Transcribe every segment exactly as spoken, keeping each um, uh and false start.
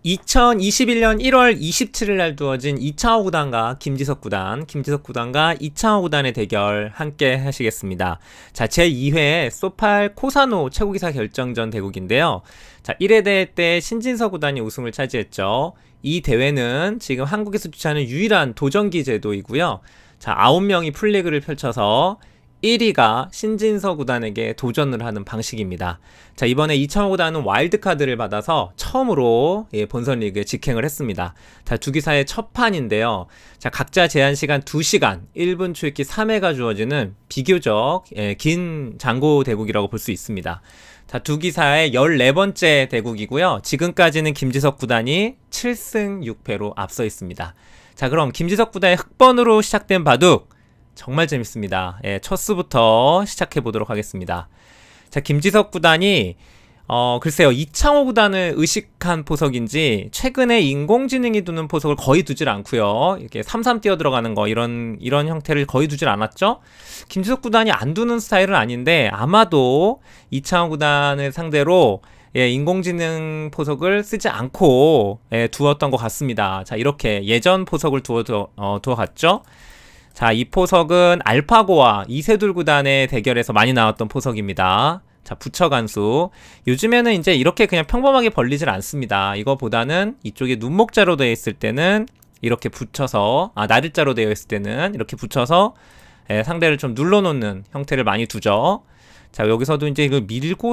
이천이십일 년 일월 이십칠일 날 두어진 이창호 구단과 김지석 구단, 김지석 구단과 이창호 구단의 대결 함께 하시겠습니다. 자, 제이 회 소팔 코사노 최고기사 결정전 대국인데요. 자, 일 회 대회 때 신진서 구단이 우승을 차지했죠. 이 대회는 지금 한국에서 주최하는 유일한 도전기 제도이고요. 자, 아홉 명이 풀리그를 펼쳐서 일 위가 신진서 구단에게 도전을 하는 방식입니다. 자, 이번에 이창호 구단은 와일드카드를 받아서 처음으로 예, 본선 리그에 직행을 했습니다. 자, 두 기사의 첫 판인데요. 자, 각자 제한시간 두 시간, 일 분 출기 삼 회가 주어지는 비교적 예, 긴 장고 대국이라고 볼 수 있습니다. 자, 두 기사의 열네 번째 대국이고요. 지금까지는 김지석 구단이 칠 승 육 패로 앞서 있습니다. 자, 그럼 김지석 구단의 흑번으로 시작된 바둑 정말 재밌습니다. 예, 첫 수부터 시작해 보도록 하겠습니다. 자, 김지석 구단이 어 글쎄요, 이창호 구단을 의식한 포석인지 최근에 인공지능이 두는 포석을 거의 두질 않고요. 이렇게 삼 삼 뛰어 들어가는 거 이런 이런 형태를 거의 두질 않았죠. 김지석 구단이 안 두는 스타일은 아닌데 아마도 이창호 구단을 상대로 예, 인공지능 포석을 쓰지 않고 예, 두었던 것 같습니다. 자, 이렇게 예전 포석을 두어 어, 두어 갔죠. 자, 이 포석은 알파고와 이세돌 구단의 대결에서 많이 나왔던 포석입니다. 자, 부처간수. 요즘에는 이제 이렇게 그냥 평범하게 벌리질 않습니다. 이거보다는 이쪽에 눈목자로 되어 있을 때는 이렇게 붙여서, 아, 나릴자로 되어 있을 때는 이렇게 붙여서 예, 상대를 좀 눌러놓는 형태를 많이 두죠. 자, 여기서도 이제 이걸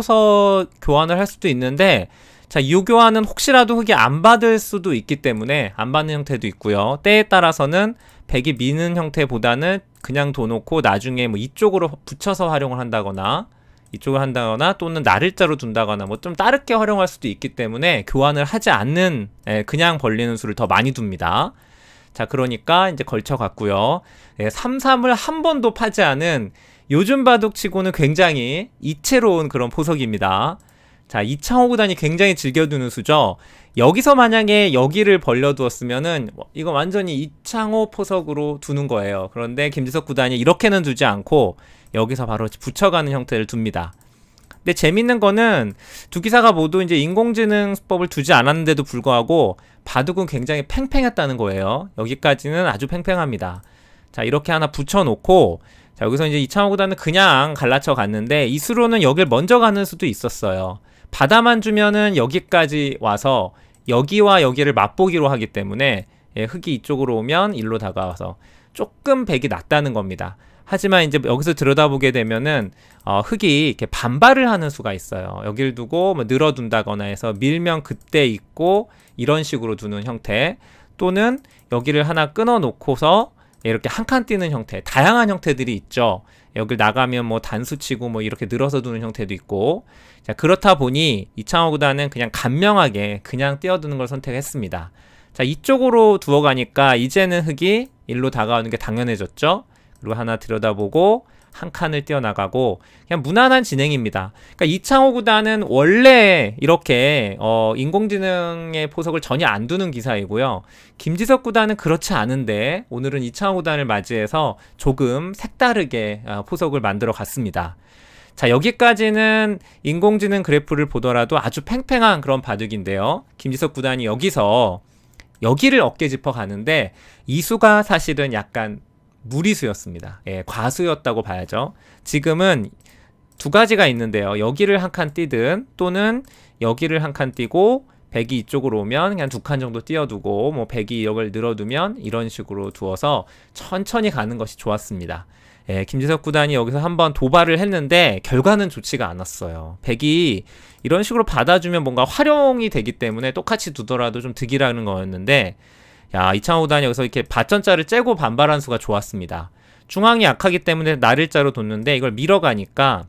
밀고서 교환을 할 수도 있는데, 자, 이 교환은 혹시라도 흙이 안 받을 수도 있기 때문에 안 받는 형태도 있고요. 때에 따라서는 백이 미는 형태보다는 그냥 둬놓고 나중에 뭐 이쪽으로 붙여서 활용을 한다거나 이쪽을 한다거나 또는 나를자로 둔다거나 뭐 좀 다르게 활용할 수도 있기 때문에 교환을 하지 않는 예, 그냥 벌리는 수를 더 많이 둡니다. 자, 그러니까 이제 걸쳐갔고요. 예, 삼 삼을 한 번도 파지 않은 요즘 바둑치고는 굉장히 이채로운 그런 포석입니다. 자, 이창호 구단이 굉장히 즐겨두는 수죠. 여기서 만약에 여기를 벌려두었으면은 이거 완전히 이창호 포석으로 두는 거예요. 그런데 김지석 구단이 이렇게는 두지 않고 여기서 바로 붙여가는 형태를 둡니다. 근데 재밌는 거는 두 기사가 모두 이제 인공지능 수법을 두지 않았는데도 불구하고 바둑은 굉장히 팽팽했다는 거예요. 여기까지는 아주 팽팽합니다. 자, 이렇게 하나 붙여놓고 자, 여기서 이제 이창호 구단은 그냥 갈라쳐 갔는데 이 수로는 여길 먼저 가는 수도 있었어요. 바다만 주면은 여기까지 와서 여기와 여기를 맛보기로 하기 때문에 예, 흙이 이쪽으로 오면 일로 다가와서 조금 백이 낮다는 겁니다. 하지만 이제 여기서 들여다보게 되면은 어, 흙이 이렇게 반발을 하는 수가 있어요. 여기를 두고 뭐 늘어둔다거나 해서 밀면 그때 있고 이런 식으로 두는 형태, 또는 여기를 하나 끊어 놓고서 이렇게 한 칸 뛰는 형태, 다양한 형태들이 있죠. 여길 나가면 뭐 단수치고 뭐 이렇게 늘어서 두는 형태도 있고. 자, 그렇다 보니 이창호 구단은 그냥 간명하게 그냥 뛰어드는 걸 선택했습니다. 자, 이쪽으로 두어 가니까 이제는 흙이 일로 다가오는 게 당연해졌죠. 그리고 하나 들여다보고 한 칸을 뛰어나가고 그냥 무난한 진행입니다. 그러니까 이창호 구단은 원래 이렇게 어, 인공지능의 포석을 전혀 안 두는 기사이고요. 김지석 구단은 그렇지 않은데 오늘은 이창호 구단을 맞이해서 조금 색다르게 어, 포석을 만들어 갔습니다. 자, 여기까지는 인공지능 그래프를 보더라도 아주 팽팽한 그런 바둑인데요. 김지석 구단이 여기서 여기를 어깨 짚어 가는데 이 수가 사실은 약간 무리수였습니다. 예, 과수였다고 봐야죠. 지금은 두 가지가 있는데요. 여기를 한 칸 뛰든 또는 여기를 한 칸 뛰고 백이 이쪽으로 오면 그냥 두 칸 정도 띄워두고 뭐 백이 여기를 늘어두면 이런 식으로 두어서 천천히 가는 것이 좋았습니다. 예, 김지석 구단이 여기서 한번 도발을 했는데 결과는 좋지가 않았어요. 백이 이런 식으로 받아주면 뭔가 활용이 되기 때문에 똑같이 두더라도 좀 득이라는 거였는데, 야, 이창호 구단이 여기서 이렇게 밭전자를 째고 반발한 수가 좋았습니다. 중앙이 약하기 때문에 나를자로 뒀는데 이걸 밀어가니까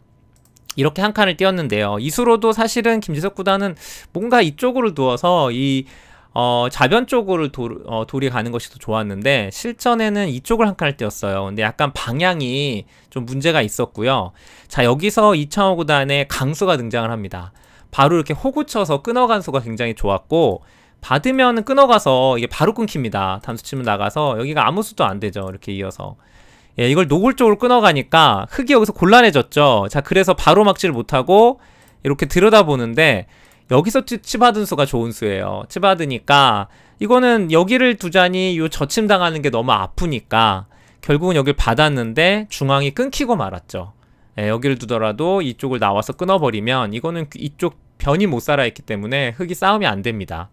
이렇게 한 칸을 띄었는데요. 이 수로도 사실은 김지석 구단은 뭔가 이쪽으로 두어서 이 어, 좌변 쪽으로 도, 어, 돌이 가는 것이 더 좋았는데 실전에는 이쪽을 한 칸을 띄었어요. 근데 약간 방향이 좀 문제가 있었고요. 자, 여기서 이창호 구단의 강수가 등장을 합니다. 바로 이렇게 호구쳐서 끊어간 수가 굉장히 좋았고, 받으면 끊어가서 이게 바로 끊깁니다. 단수 치면 나가서 여기가 아무 수도 안 되죠. 이렇게 이어서. 예, 이걸 노골적으로 끊어가니까 흙이 여기서 곤란해졌죠. 자, 그래서 바로 막지를 못하고 이렇게 들여다보는데 여기서 치받은 수가 좋은 수예요. 치받으니까 이거는 여기를 두자니 요 저침당하는 게 너무 아프니까 결국은 여길 받았는데 중앙이 끊기고 말았죠. 예, 여기를 두더라도 이쪽을 나와서 끊어버리면 이거는 이쪽 변이 못 살아있기 때문에 흑이 싸움이 안 됩니다.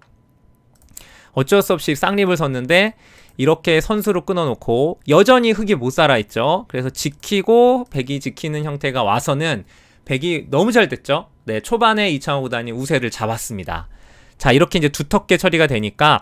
어쩔 수 없이 쌍립을 섰는데 이렇게 선수로 끊어놓고 여전히 흑이 못 살아있죠. 그래서 지키고 백이 지키는 형태가 와서는 백이 너무 잘 됐죠. 네, 초반에 이창호 구단이 우세를 잡았습니다. 자, 이렇게 이제 두텁게 처리가 되니까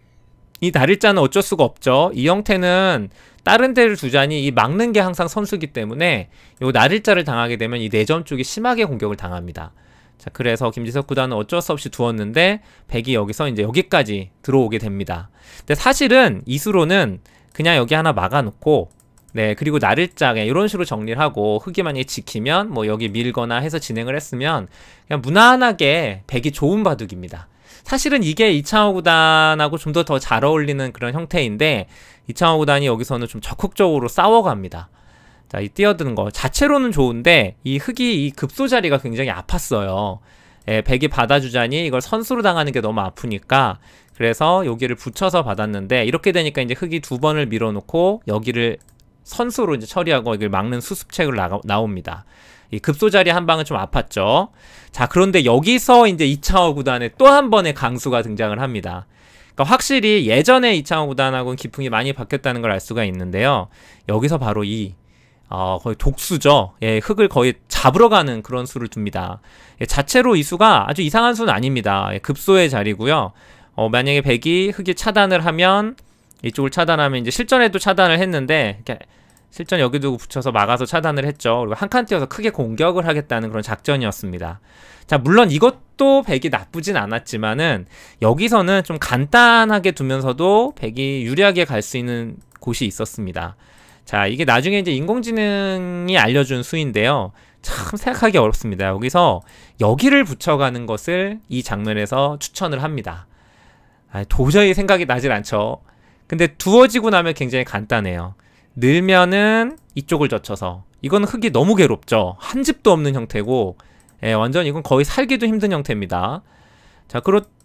이 날일자는 어쩔 수가 없죠. 이 형태는 다른 데를 두자니 이 막는 게 항상 선수기 때문에 요 날일자를 당하게 되면 이 내점 쪽이 심하게 공격을 당합니다. 자, 그래서 김지석 구단은 어쩔 수 없이 두었는데 백이 여기서 이제 여기까지 들어오게 됩니다. 근데 사실은 이 수로는 그냥 여기 하나 막아놓고 네, 그리고 날일자에 이런 식으로 정리를 하고 흑이 만약에 지키면 뭐 여기 밀거나 해서 진행을 했으면 그냥 무난하게 백이 좋은 바둑입니다. 사실은 이게 이창호 구단하고 좀 더 더 잘 어울리는 그런 형태인데 이창호 구단이 여기서는 좀 적극적으로 싸워갑니다. 자, 이 뛰어드는 거 자체로는 좋은데 이 흑이 이 급소 자리가 굉장히 아팠어요. 예, 백이 받아주자니 이걸 선수로 당하는 게 너무 아프니까 그래서 여기를 붙여서 받았는데 이렇게 되니까 이제 흑이 두 번을 밀어놓고 여기를 선수로 이제 처리하고 이걸 막는 수습책으로 나가, 나옵니다. 이 급소 자리 한 방은 좀 아팠죠. 자, 그런데 여기서 이제 이창호 구단의 또 한 번의 강수가 등장을 합니다. 그러니까 확실히 예전에 이창호 구단하고는 기풍이 많이 바뀌었다는 걸 알 수가 있는데요. 여기서 바로 이 어, 거의 독수죠. 예, 흑을 거의 잡으러 가는 그런 수를 둡니다. 예, 자체로 이 수가 아주 이상한 수는 아닙니다. 예, 급소의 자리고요. 어, 만약에 백이 흑이 차단을 하면 이쪽을 차단하면 이제 실전에도 차단을 했는데 이렇게 실전 여기 두고 붙여서 막아서 차단을 했죠. 그리고 한 칸 띄어서 크게 공격을 하겠다는 그런 작전이었습니다. 자, 물론 이것도 백이 나쁘진 않았지만은 여기서는 좀 간단하게 두면서도 백이 유리하게 갈 수 있는 곳이 있었습니다. 자, 이게 나중에 이제 인공지능이 알려준 수인데요. 참 생각하기 어렵습니다. 여기서 여기를 붙여가는 것을 이 장면에서 추천을 합니다. 아, 도저히 생각이 나질 않죠. 근데 두어지고 나면 굉장히 간단해요. 늘면은 이쪽을 젖혀서 이건 흑이 너무 괴롭죠. 한 집도 없는 형태고 예, 완전 이건 거의 살기도 힘든 형태입니다. 자,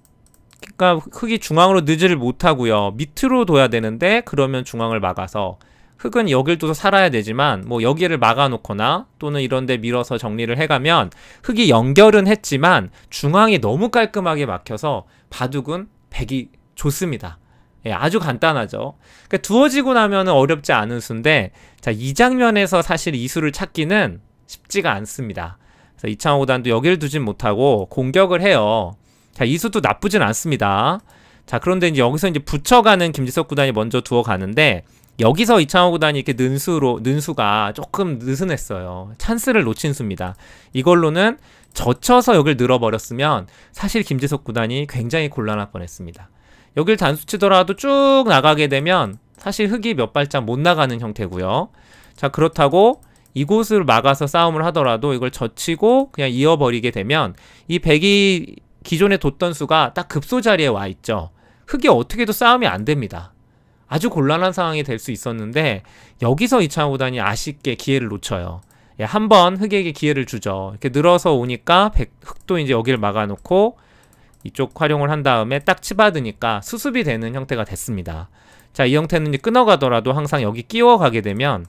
그러니까 흑이 중앙으로 느지를 못하고요. 밑으로 둬야 되는데 그러면 중앙을 막아서 흑은 여길 둬서 살아야 되지만 뭐 여기를 막아놓거나 또는 이런데 밀어서 정리를 해가면 흑이 연결은 했지만 중앙이 너무 깔끔하게 막혀서 바둑은 백이 좋습니다. 예, 아주 간단하죠. 그러니까 두어지고 나면은 어렵지 않은 수인데 자, 이 장면에서 사실 이 수를 찾기는 쉽지가 않습니다. 그래서 이창호 구단도 여기를 두진 못하고 공격을 해요. 자, 이 수도 나쁘진 않습니다. 자, 그런데 이제 여기서 이제 붙여가는 김지석 구단이 먼저 두어 가는데 여기서 이창호 구단이 이렇게 는수로 는수가 조금 느슨했어요. 찬스를 놓친 수입니다. 이걸로는 젖혀서 여길 늘어버렸으면 사실 김지석 구단이 굉장히 곤란할 뻔했습니다. 여길 단수 치더라도 쭉 나가게 되면 사실 흑이 몇 발짝 못 나가는 형태고요. 자, 그렇다고 이곳을 막아서 싸움을 하더라도 이걸 젖히고 그냥 이어버리게 되면 이 백이 기존에 뒀던 수가 딱 급소 자리에 와 있죠. 흑이 어떻게 해도 싸움이 안 됩니다. 아주 곤란한 상황이 될 수 있었는데 여기서 이창호 구단이 아쉽게 기회를 놓쳐요. 예, 한번 흑에게 기회를 주죠. 이렇게 늘어서 오니까 백, 흑도 이제 여기를 막아놓고 이쪽 활용을 한 다음에 딱 치받으니까 수습이 되는 형태가 됐습니다. 자, 이 형태는 이제 끊어가더라도 항상 여기 끼워가게 되면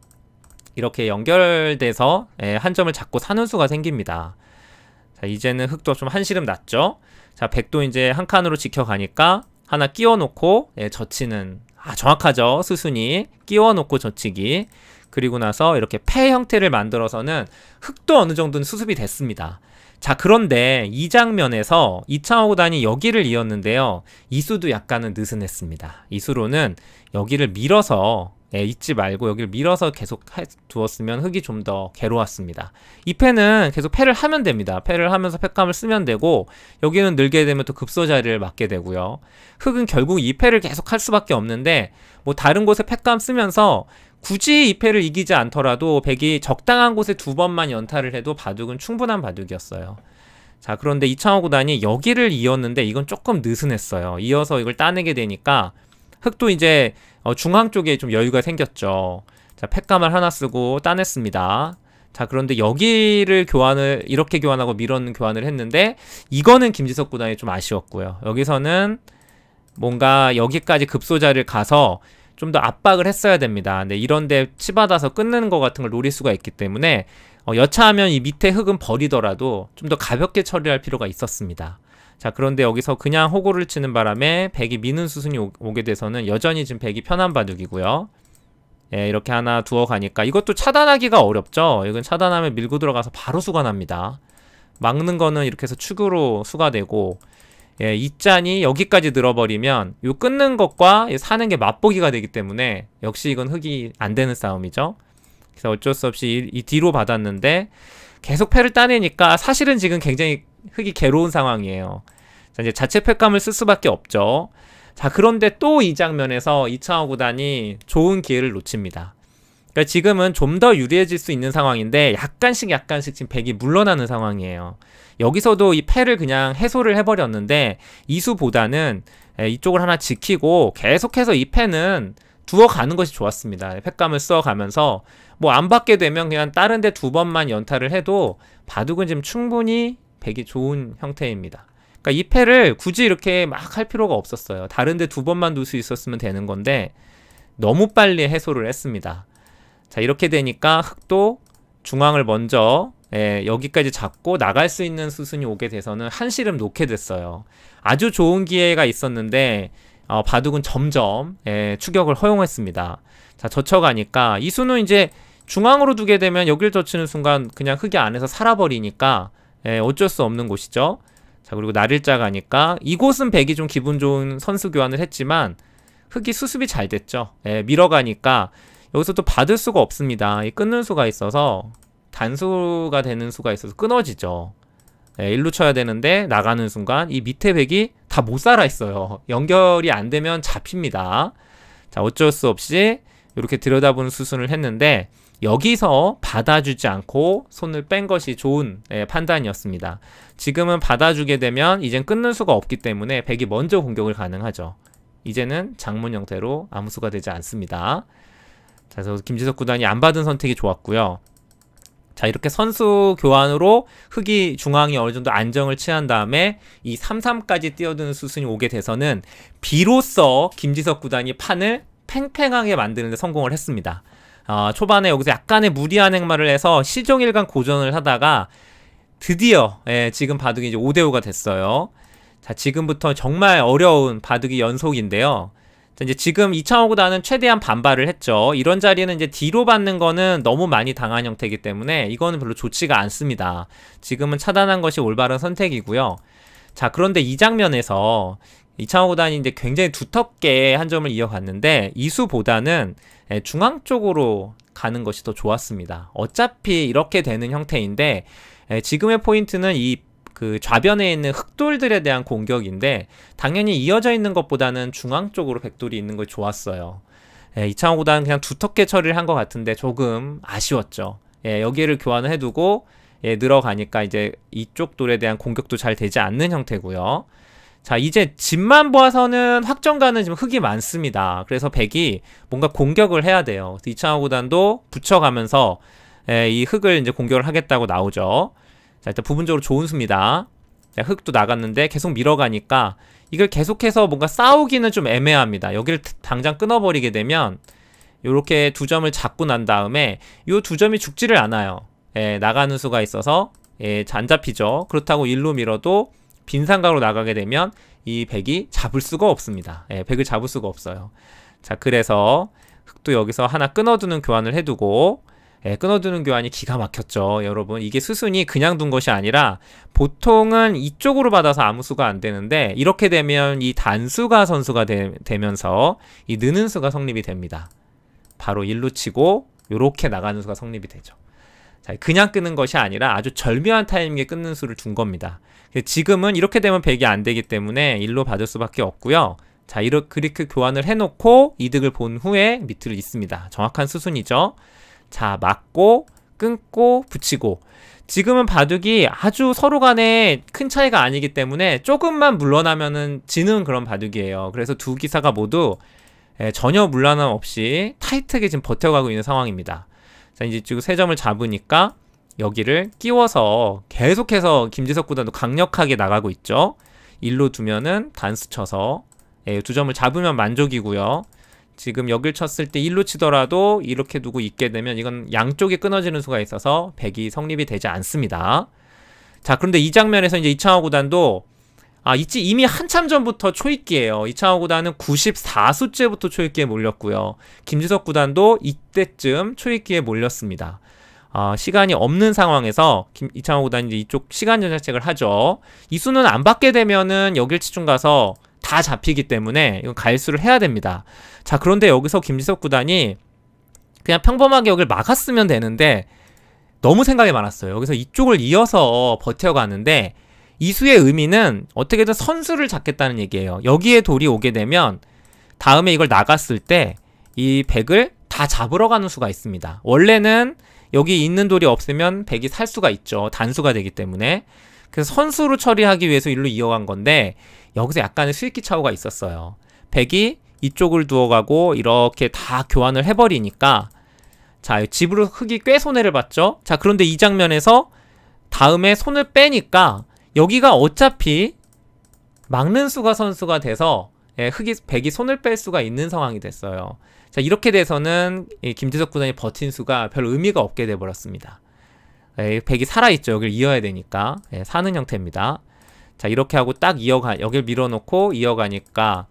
이렇게 연결돼서 예, 한 점을 잡고 사는 수가 생깁니다. 자, 이제는 흑도 좀 한시름 났죠. 자, 백도 이제 한 칸으로 지켜가니까 하나 끼워놓고 예, 젖히는 아, 정확하죠. 수순이 끼워놓고 젖히기. 그리고 나서 이렇게 패 형태를 만들어서는 흑도 어느 정도는 수습이 됐습니다. 자, 그런데 이 장면에서 이창호 구단이 여기를 이었는데요. 이 수도 약간은 느슨했습니다. 이 수로는 여기를 밀어서 예, 잊지 말고 여기를 밀어서 계속 해 두었으면 흑이 좀 더 괴로웠습니다. 이 패는 계속 패를 하면 됩니다. 패를 하면서 패감을 쓰면 되고 여기는 늘게 되면 또 급소 자리를 맞게 되고요. 흑은 결국 이 패를 계속 할 수밖에 없는데 뭐 다른 곳에 패감 쓰면서 굳이 이 패를 이기지 않더라도 백이 적당한 곳에 두 번만 연타를 해도 바둑은 충분한 바둑이었어요. 자, 그런데 이창호 구단이 여기를 이었는데 이건 조금 느슨했어요. 이어서 이걸 따내게 되니까 흑도 이제 어, 중앙 쪽에 좀 여유가 생겼죠. 자, 패감을 하나 쓰고 따냈습니다. 자, 그런데 여기를 교환을 이렇게 교환하고 밀어넣는 교환을 했는데 이거는 김지석 구단이 좀 아쉬웠고요. 여기서는 뭔가 여기까지 급소자를 가서 좀 더 압박을 했어야 됩니다. 근데 이런데 치받아서 끊는 것 같은 걸 노릴 수가 있기 때문에 어, 여차하면 이 밑에 흙은 버리더라도 좀 더 가볍게 처리할 필요가 있었습니다. 자, 그런데 여기서 그냥 호구를 치는 바람에 백이 미는 수순이 오, 오게 돼서는 여전히 지금 백이 편한 바둑이고요. 예, 이렇게 하나 두어 가니까 이것도 차단하기가 어렵죠. 이건 차단하면 밀고 들어가서 바로 수가 납니다. 막는 거는 이렇게 해서 축으로 수가 되고, 예, 이 짠이 여기까지 늘어버리면 요 끊는 것과 사는 게 맛보기가 되기 때문에 역시 이건 흙이 안 되는 싸움이죠. 그래서 어쩔 수 없이 이, 이 뒤로 받았는데 계속 패를 따내니까 사실은 지금 굉장히 흙이 괴로운 상황이에요. 자, 이제 자체 패감을 쓸 수밖에 없죠. 자, 그런데 또 이 장면에서 이창호 구단이 좋은 기회를 놓칩니다. 그러니까 지금은 좀 더 유리해질 수 있는 상황인데 약간씩 약간씩 지금 백이 물러나는 상황이에요. 여기서도 이 패를 그냥 해소를 해버렸는데 이수보다는 이쪽을 하나 지키고 계속해서 이 패는 두어가는 것이 좋았습니다. 패감을 써가면서 뭐 안 받게 되면 그냥 다른 데 두 번만 연타를 해도 바둑은 지금 충분히 백이 좋은 형태입니다. 그러니까 이 패를 굳이 이렇게 막 할 필요가 없었어요. 다른 데 두 번만 둘 수 있었으면 되는 건데 너무 빨리 해소를 했습니다. 자, 이렇게 되니까 흙도 중앙을 먼저 예, 여기까지 잡고 나갈 수 있는 수순이 오게 돼서는 한시름 놓게 됐어요. 아주 좋은 기회가 있었는데 어, 바둑은 점점 예, 추격을 허용했습니다. 자, 젖혀가니까 이 수는 이제 중앙으로 두게 되면 여길 젖히는 순간 그냥 흙이 안에서 살아버리니까 예, 어쩔 수 없는 곳이죠. 자, 그리고 날일자 가니까 이곳은 백이 좀 기분 좋은 선수 교환을 했지만 흙이 수습이 잘 됐죠. 예, 밀어가니까 여기서 또 받을 수가 없습니다. 이 끊는 수가 있어서 단수가 되는 수가 있어서 끊어지죠. 예, 일루 쳐야 되는데 나가는 순간 이 밑에 백이 다 못 살아 있어요. 연결이 안 되면 잡힙니다. 자, 어쩔 수 없이 이렇게 들여다보는 수순을 했는데 여기서 받아주지 않고 손을 뺀 것이 좋은 예, 판단이었습니다. 지금은 받아주게 되면 이젠 끊는 수가 없기 때문에 백이 먼저 공격을 가능하죠. 이제는 장문 형태로 아무 수가 되지 않습니다. 자, 그래서 김지석 구단이 안 받은 선택이 좋았고요. 자, 이렇게 선수 교환으로 흙이 중앙이 어느 정도 안정을 취한 다음에 이 삼 삼까지 뛰어드는 수순이 오게 돼서는 비로소 김지석 구단이 판을 팽팽하게 만드는 데 성공을 했습니다. 어, 초반에 여기서 약간의 무리한 행마를 해서 시종일관 고전을 하다가 드디어 예, 지금 바둑이 이제 오 대 오가 됐어요. 자, 지금부터 정말 어려운 바둑이 연속인데요. 자, 이제 지금 이창호 구단은 최대한 반발을 했죠. 이런 자리는 이제 뒤로 받는 거는 너무 많이 당한 형태이기 때문에 이거는 별로 좋지가 않습니다. 지금은 차단한 것이 올바른 선택이고요. 자, 그런데 이 장면에서 이창호 구단이 이제 굉장히 두텁게 한 점을 이어갔는데 이수보다는 중앙 쪽으로 가는 것이 더 좋았습니다. 어차피 이렇게 되는 형태인데 지금의 포인트는 이 그 좌변에 있는 흑돌들에 대한 공격인데 당연히 이어져 있는 것보다는 중앙 쪽으로 백돌이 있는 걸 좋았어요. 예, 이창호 구단은 그냥 두텁게 처리를 한 것 같은데 조금 아쉬웠죠. 예, 여기를 교환을 해두고 예, 늘어가니까 이제 이쪽 돌에 대한 공격도 잘 되지 않는 형태고요. 자, 이제 집만 보아서는 확정가는 지금 흙이 많습니다. 그래서 백이 뭔가 공격을 해야 돼요. 이창호 구단도 붙여가면서 예, 이 흙을 이제 공격을 하겠다고 나오죠. 자, 일단 부분적으로 좋은 수입니다. 자, 흙도 나갔는데 계속 밀어가니까 이걸 계속해서 뭔가 싸우기는 좀 애매합니다. 여기를 당장 끊어버리게 되면 요렇게 두 점을 잡고 난 다음에 요 두 점이 죽지를 않아요. 예, 나가는 수가 있어서 예, 안 잡히죠. 그렇다고 일로 밀어도 빈 삼각으로 나가게 되면 이 백이 잡을 수가 없습니다. 예, 백을 잡을 수가 없어요. 자, 그래서 흙도 여기서 하나 끊어두는 교환을 해두고 예, 끊어두는 교환이 기가 막혔죠. 여러분, 이게 수순이 그냥 둔 것이 아니라 보통은 이쪽으로 받아서 아무 수가 안 되는데 이렇게 되면 이 단수가 선수가 되, 되면서 이 느는 수가 성립이 됩니다. 바로 일루 치고 요렇게 나가는 수가 성립이 되죠. 자, 그냥 끊는 것이 아니라 아주 절묘한 타이밍에 끊는 수를 둔 겁니다. 지금은 이렇게 되면 백이 안 되기 때문에 일로 받을 수밖에 없고요. 자, 이렇게 그렇게 교환을 해놓고 이득을 본 후에 밑을 잇습니다. 정확한 수순이죠. 자, 맞고 끊고 붙이고 지금은 바둑이 아주 서로 간에 큰 차이가 아니기 때문에 조금만 물러나면은 지는 그런 바둑이에요. 그래서 두 기사가 모두 에, 전혀 물러남 없이 타이트하게 지금 버텨가고 있는 상황입니다. 자, 이제 지금 세 점을 잡으니까 여기를 끼워서 계속해서 김지석 구단도 강력하게 나가고 있죠. 일로 두면은 단수 쳐서 예, 두 점을 잡으면 만족이고요. 지금 여길 쳤을 때 일로 치더라도 이렇게 두고 있게 되면 이건 양쪽이 끊어지는 수가 있어서 백이 성립이 되지 않습니다. 자, 그런데 이 장면에서 이제 이창호 구단도 아, 있지 이미 한참 전부터 초입기예요. 이창호 구단은 구십사 수째부터 초입기에 몰렸고요. 김지석 구단도 이때쯤 초입기에 몰렸습니다. 어, 시간이 없는 상황에서 김, 이창호 구단이 이제 이쪽 시간 전략책을 하죠. 이 수는 안 받게 되면은 여길 치중 가서 다 잡히기 때문에 이건 갈수를 해야 됩니다. 자, 그런데 여기서 김지석 구단이 그냥 평범하게 여길 막았으면 되는데 너무 생각이 많았어요. 여기서 이쪽을 이어서 버텨가는데 이 수의 의미는 어떻게든 선수를 잡겠다는 얘기예요. 여기에 돌이 오게 되면 다음에 이걸 나갔을 때 이 백을 다 잡으러 가는 수가 있습니다. 원래는 여기 있는 돌이 없으면 백이 살 수가 있죠. 단수가 되기 때문에. 그래서 선수로 처리하기 위해서 일로 이어간 건데 여기서 약간의 수익기 차후가 있었어요. 백이 이쪽을 두어가고 이렇게 다 교환을 해버리니까 자, 집으로 흙이 꽤 손해를 봤죠. 자, 그런데 이 장면에서 다음에 손을 빼니까 여기가 어차피 막는 수가 선수가 돼서 예, 흙이 백이 손을 뺄 수가 있는 상황이 됐어요. 자, 이렇게 돼서는 이 김지석 구단이 버틴 수가 별 의미가 없게 돼버렸습니다. 예, 백이 살아있죠. 여기를 이어야 되니까. 예, 사는 형태입니다. 자, 이렇게 하고 딱 이어가, 여길 밀어놓고 이어가니까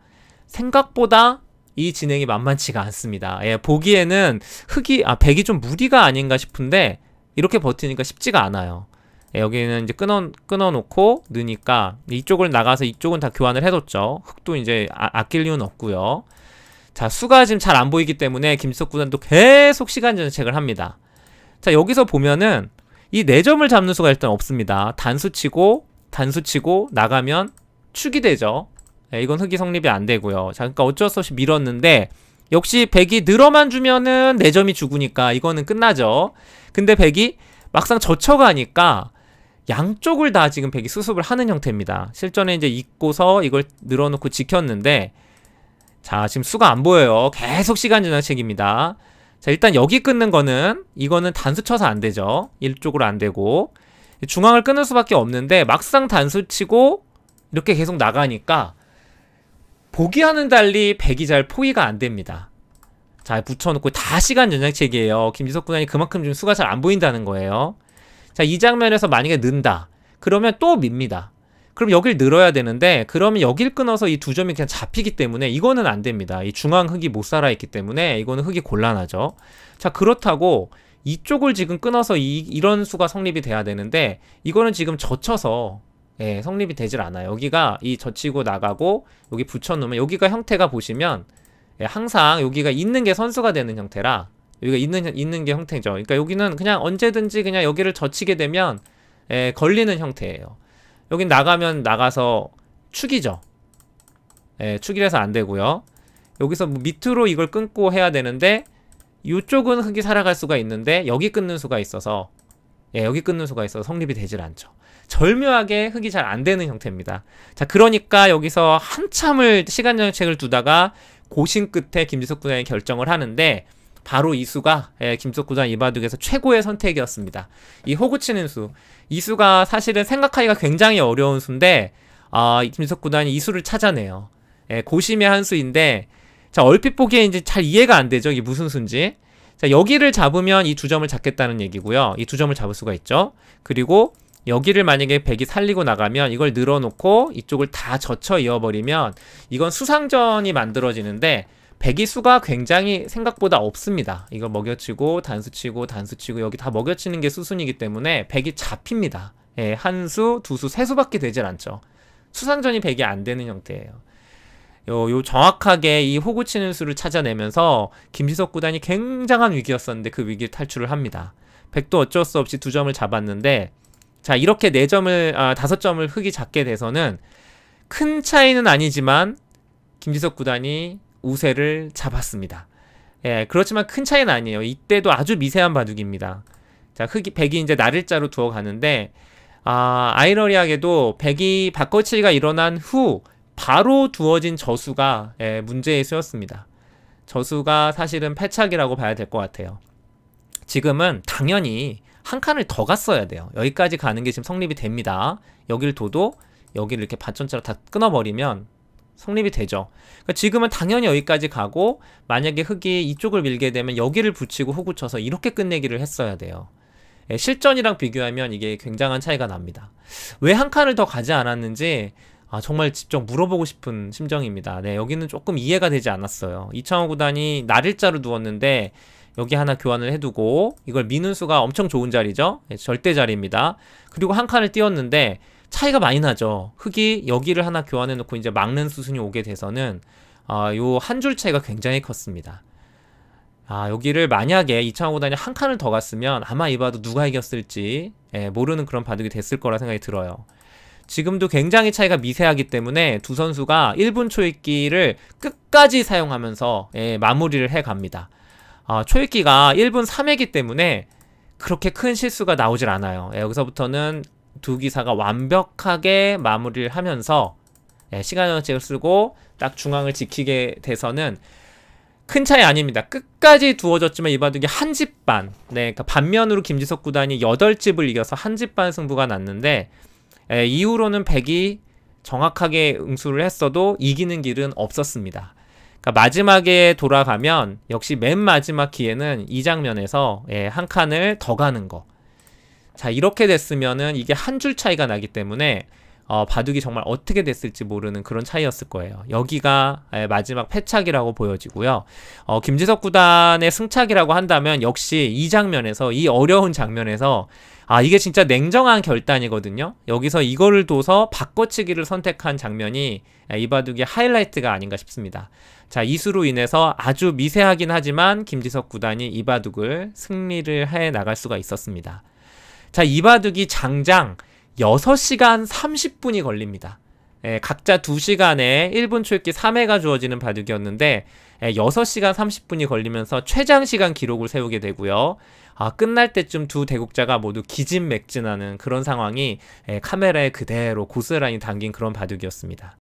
생각보다 이 진행이 만만치가 않습니다. 예, 보기에는 흙이, 아, 백이 좀 무리가 아닌가 싶은데 이렇게 버티니까 쉽지가 않아요. 예, 여기는 이제 끊어, 끊어놓고 넣으니까 이쪽을 나가서 이쪽은 다 교환을 해뒀죠. 흙도 이제 아, 아낄 이유는 없고요. 자, 수가 지금 잘 안 보이기 때문에 김지석 구단도 계속 시간 전책을 합니다. 자, 여기서 보면은 이 네 점을 잡는 수가 일단 없습니다. 단수 치고 단수 치고 나가면 축이 되죠. 예, 이건 흙이 성립이 안 되고요. 자, 그러니까 어쩔 수 없이 밀었는데 역시 백이 늘어만 주면은 네 점이 죽으니까 이거는 끝나죠. 근데 백이 막상 젖혀가니까 양쪽을 다 지금 백이 수습을 하는 형태입니다. 실전에 이제 잊고서 이걸 늘어놓고 지켰는데 자, 지금 수가 안 보여요. 계속 시간 전환책입니다. 자, 일단 여기 끊는 거는 이거는 단수 쳐서 안 되죠. 이쪽으로 안 되고 중앙을 끊을 수밖에 없는데 막상 단수 치고 이렇게 계속 나가니까 보기와는 달리 백이 잘 포위가 안 됩니다. 자, 붙여놓고 다 시간 전략책이에요. 김지석 구단이 그만큼 지금 수가 잘 안 보인다는 거예요. 자, 이 장면에서 만약에 는다. 그러면 또 밉니다. 그럼 여길 늘어야 되는데 그러면 여길 끊어서 이 두 점이 그냥 잡히기 때문에 이거는 안 됩니다. 이 중앙 흙이 못 살아있기 때문에 이거는 흙이 곤란하죠. 자, 그렇다고 이쪽을 지금 끊어서 이, 이런 수가 성립이 돼야 되는데 이거는 지금 젖혀서 예, 성립이 되질 않아요. 여기가 이 젖히고 나가고 여기 붙여놓으면 여기가 형태가 보시면 예, 항상 여기가 있는 게 선수가 되는 형태라 여기가 있는, 있는 게 형태죠. 그러니까 여기는 그냥 언제든지 그냥 여기를 젖히게 되면 예, 걸리는 형태예요. 여긴 나가면 나가서 축이죠. 예, 축이라서 안 되고요. 여기서 뭐 밑으로 이걸 끊고 해야 되는데 이쪽은 흙이 살아갈 수가 있는데 여기 끊는 수가 있어서 예, 여기 끊는 수가 있어서 성립이 되질 않죠. 절묘하게 흙이 잘 안 되는 형태입니다. 자, 그러니까 여기서 한참을 시간 정책을 두다가 고심 끝에 김지석 구단이 결정을 하는데 바로 이 수가 예, 김지석 구단 이바둑에서 최고의 선택이었습니다. 이 호구치는 수. 이 수가 사실은 생각하기가 굉장히 어려운 수인데 아, 김지석 구단이 이 수를 찾아내요. 예, 고심의 한 수인데 자, 얼핏 보기에 이제 잘 이해가 안 되죠. 이게 무슨 수인지. 자, 여기를 잡으면 이 두 점을 잡겠다는 얘기고요. 이 두 점을 잡을 수가 있죠. 그리고 여기를 만약에 백이 살리고 나가면 이걸 늘어놓고 이쪽을 다 젖혀 이어버리면 이건 수상전이 만들어지는데 백이 수가 굉장히 생각보다 없습니다. 이걸 먹여치고 단수치고 단수치고 여기 다 먹여치는 게 수순이기 때문에 백이 잡힙니다. 예, 한 수, 두 수, 세 수밖에 되질 않죠. 수상전이 백이 안 되는 형태예요. 요, 요 정확하게 이 호구치는 수를 찾아내면서 김지석 구단이 굉장한 위기였었는데 그 위기를 탈출을 합니다. 백도 어쩔 수 없이 두 점을 잡았는데 자, 이렇게 네 점을 아, 다섯 점을 흙이 잡게 돼서는 큰 차이는 아니지만 김지석 구단이 우세를 잡았습니다. 예, 그렇지만 큰 차이는 아니에요. 이때도 아주 미세한 바둑입니다. 자, 흙이 백이 이제 날일자로 두어 가는데 아, 아이러니하게도 백이 바꿔치기가 일어난 후 바로 두어진 저수가 예, 문제의 수였습니다. 저수가 사실은 패착이라고 봐야 될 것 같아요. 지금은 당연히 한 칸을 더 갔어야 돼요. 여기까지 가는 게 지금 성립이 됩니다. 여길 둬도 여기를 이렇게 반전자로 다 끊어버리면 성립이 되죠. 그러니까 지금은 당연히 여기까지 가고, 만약에 흙이 이쪽을 밀게 되면 여기를 붙이고 훅 붙여서 이렇게 끝내기를 했어야 돼요. 예, 실전이랑 비교하면 이게 굉장한 차이가 납니다. 왜 한 칸을 더 가지 않았는지 아, 정말 직접 물어보고 싶은 심정입니다. 네, 여기는 조금 이해가 되지 않았어요. 이창호 구단이 날일자로 두었는데 여기 하나 교환을 해두고, 이걸 미는 수가 엄청 좋은 자리죠. 네, 절대 자리입니다. 그리고 한 칸을 띄웠는데 차이가 많이 나죠. 흙이 여기를 하나 교환해 놓고 이제 막는 수순이 오게 돼서는 어, 요 한 줄 차이가 굉장히 컸습니다. 아, 여기를 만약에 이창호 구단이 한 칸을 더 갔으면 아마 이 바둑 누가 이겼을지 예, 모르는 그런 바둑이 됐을 거라 생각이 들어요. 지금도 굉장히 차이가 미세하기 때문에 두 선수가 일 분 초읽기를 끝까지 사용하면서 예, 마무리를 해갑니다. 아, 초읽기가 일 분 삼 회이기 때문에 그렇게 큰 실수가 나오질 않아요. 예, 여기서부터는 두 기사가 완벽하게 마무리를 하면서 예, 시간 연책을 쓰고 딱 중앙을 지키게 돼서는 큰 차이 아닙니다. 끝까지 두어졌지만 이 바둑이 한 집 반, 네, 그러니까 반면으로 김지석 구단이 여덟 집을 이겨서 한 집 반 승부가 났는데, 예, 이후로는 백이 정확하게 응수를 했어도 이기는 길은 없었습니다. 그러니까 마지막에 돌아가면 역시 맨 마지막 기회는 이 장면에서 예, 한 칸을 더 가는 거. 자, 이렇게 됐으면은 이게 한 줄 차이가 나기 때문에 어, 바둑이 정말 어떻게 됐을지 모르는 그런 차이였을 거예요. 여기가 예, 마지막 패착이라고 보여지고요. 어, 김지석 구단의 승착이라고 한다면 역시 이 장면에서, 이 어려운 장면에서 아, 이게 진짜 냉정한 결단이거든요. 여기서 이거를 둬서 바꿔치기를 선택한 장면이 이 바둑의 하이라이트가 아닌가 싶습니다. 자, 이 수로 인해서 아주 미세하긴 하지만 김지석 구단이 이 바둑을 승리를 해 나갈 수가 있었습니다. 자, 이 바둑이 장장 여섯 시간 삼십 분이 걸립니다. 예, 각자 두 시간에 일 분 초읽기 삼 회가 주어지는 바둑이었는데 예, 여섯 시간 삼십 분이 걸리면서 최장시간 기록을 세우게 되고요. 아, 끝날 때쯤 두 대국자가 모두 기진맥진하는 그런 상황이 예, 카메라에 그대로 고스란히 담긴 그런 바둑이었습니다.